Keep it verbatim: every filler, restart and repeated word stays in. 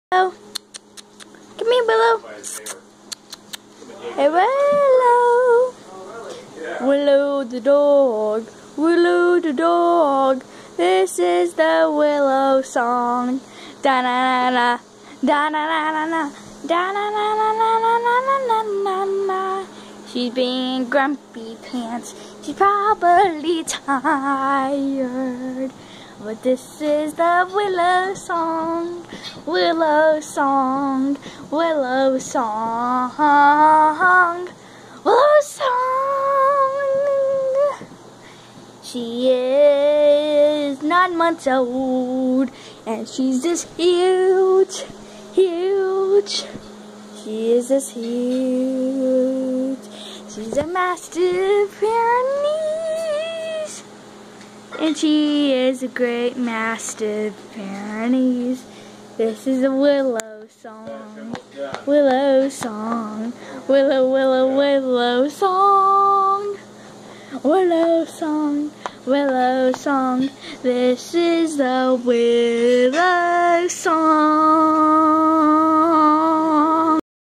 Willow. Come here, Willow. Hey, Willow. Willow the dog. Willow the dog. This is the Willow song. Da na na na, da na na na na, da na na na na na na na na na. She's being grumpy pants. She's probably tired. But this is the Willow song, Willow song, Willow song, Willow song. She is nine months old, and she's just huge, huge. She is just huge. She's a mastiff Pyrenees. And she is a great mastiff Pyrenees. This is a Willow song. Willow song. Willow, willow, willow song. Willow song. Willow song. This is the Willow song.